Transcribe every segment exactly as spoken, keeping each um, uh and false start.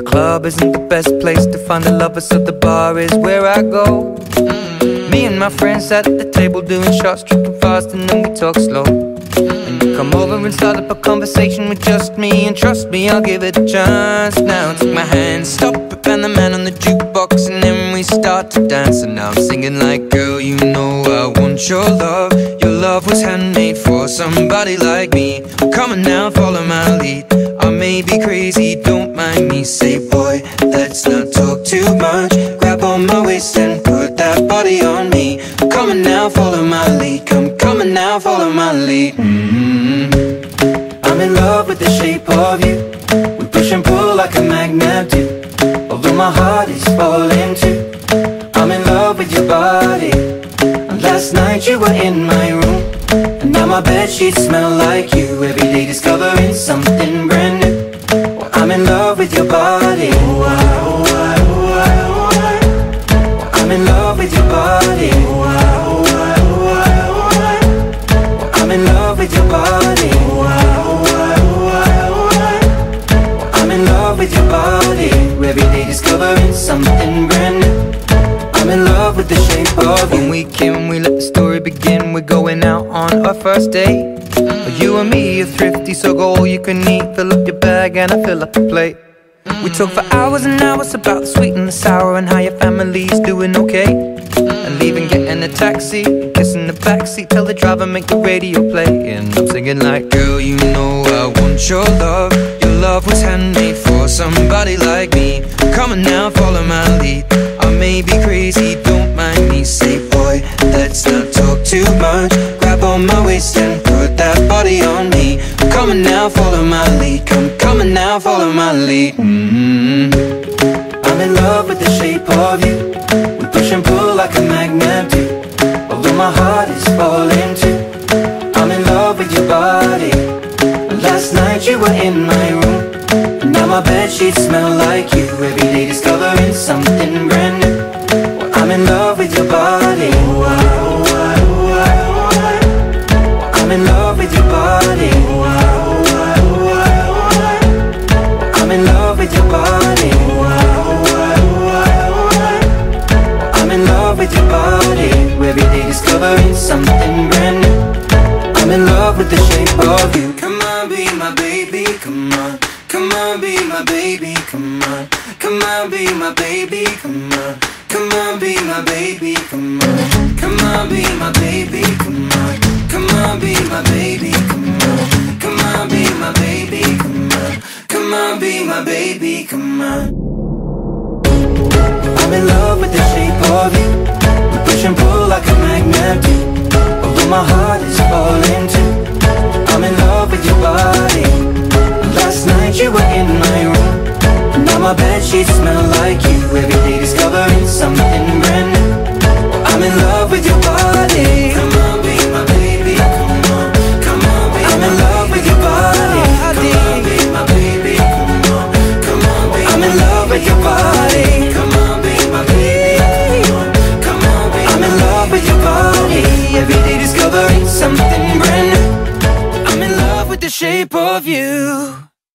club isn't the best place to find a lover, so the bar is where I go. Me and my friends at the table doing shots, tripping fast, and then we talk slow. And you come over and start up a conversation with just me, and trust me, I'll give it a chance. Now take my hand, stop it, and the man on the jukebox, and then we start to dance. And now I'm singing like, girl, you know I want your love. Your love was handmade for somebody like me. Come on now, follow my lead. I may be crazy, don't mind me. Say, boy, let's not talk too much. Grab on my waist and put that body on me. Come on now, follow my lead. Come, come on now, follow my lead. mm-hmm. I'm in love with the shape of you. We push and pull like a magnet do. Although my heart is falling too, I'm in love with your body. And last night you were in my room, and now my bedsheets smell like you. Every day discovering something brand new. Well, I'm in love with your body. Oh, I, oh, I, oh, I, oh, I. Well, I'm in love with your body. Oh, I, oh, I, oh, I, oh, I. Well, I'm in love with your body. Oh, I, oh, I, oh, I, oh, I. Well, I'm in love with your body. Every day discovering something brand new. I'm in love with the shape of you. When we came, we let the story begin. We're going out on our first date. You and me are thrifty, so go all you can eat. Fill up your bag and I fill up the plate. We talk for hours and hours about the sweet and the sour, and how your family's doing okay. And leaving, getting a taxi, kissing the backseat, tell the driver make the radio play. And I'm singing like, girl, you know I want your love. Your love was handmade for somebody like me. Come on now, follow my lead. I may be crazy, don't mind me. Say, boy, let's not talk too much. Grab on my waist and put that body on me. Come on now, follow my lead. Come, come on now, follow my lead. mm-hmm. I'm in love with the shape of you. We push and pull like a magnet do. Although my heart is falling too, I'm in love with your body. Last night you were in my room, and now my bedsheets smell like you. Every day discovering something brand new. Well, I'm in love with your body. Oh, I, oh, I, oh, I, oh, I. Well, I'm in love with your body. Oh, I, oh, I, oh, I, oh, I. Well, I'm in love with your body. Oh, I, oh, I, oh, I, oh, I. Well, I'm in love with your body. Every day discovering something brand new. I'm in love with the shape of you. Come on, be my baby, come on. Come on, be my baby, come on. Come on, be my baby, come on. Come on, be my baby, come on. Come on, be my baby, come on. Come on, be my baby, come on. Come on, be my baby, come on. Come on, be my baby, come on. I'm in love with the shape of you. We push and pull like a magnet do. Although my heart is falling too, I'm in love with your body. Last night you were in my room, and now my bedsheets smell like you. Every day discovering something brand new. I'm in love with your body. Come on, be my baby, come on. Come on, be I'm in love with your body. Come on, be my baby, come on. Come on, be I'm in love with your body. Come on, be my baby, come on. Come on, be I'm in love with your body. Every day discovering something brand new. I'm in love with the shape of you.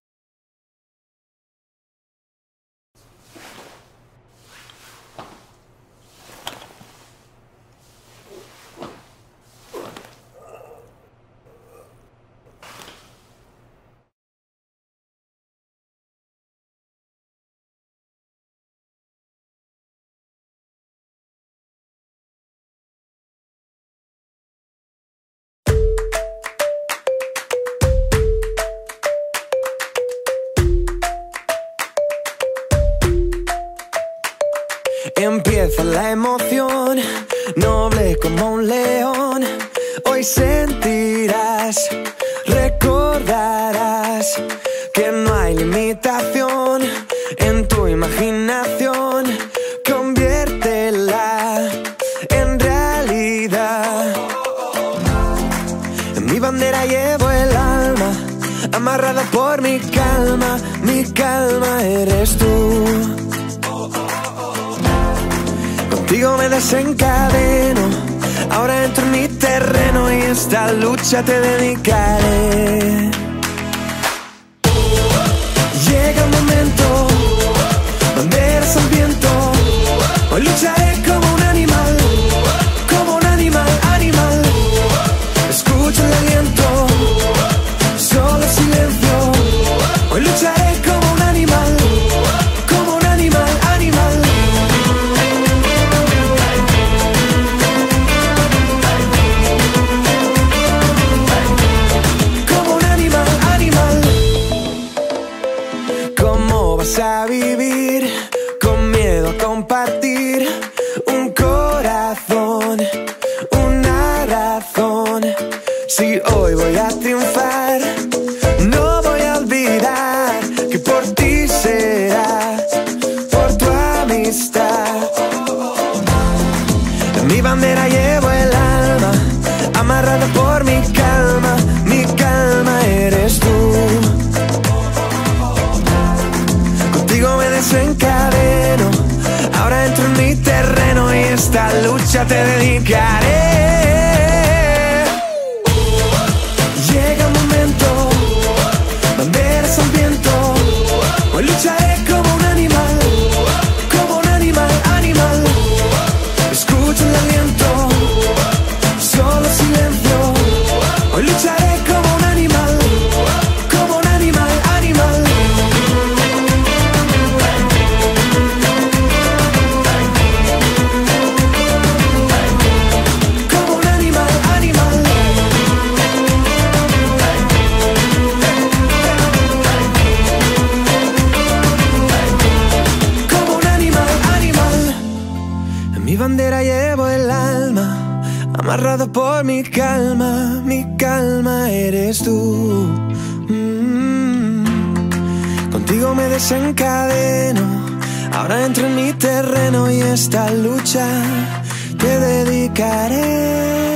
Empieza la emoción, noble como un león. Hoy sentirás, recordarás que no hay limitación en tu imaginación. Conviértela en realidad. En mi bandera llevo el alma, amarrada por mi calma. Mi calma eres tú. Contigo me desencadeno, ahora entro en mi terreno y esta lucha te dedicaré. Llega el momento vas a vivir con miedo a compartir un corazón, una razón. Si hoy voy a triunfar, no voy a olvidar que por ti será, por tu amistad. En mi bandera llevo el alma, amarrada por mi calma, mi calma eres tú. Contigo me desencadeno, ahora entro en mi terreno y esta lucha te dedicaré. Llega un momento, banderas al viento, hoy lucharé como un animal, como un animal, animal. Escucho el aliento, solo silencio, hoy lucharé como un animal, como un animal, animal. Como un animal, animal. Como un animal, animal. En mi bandera llevo el alma, amarrado por mi calma, mi calma eres tú. Mm. Contigo me desencadeno, ahora entro en mi terreno y esta lucha te dedicaré.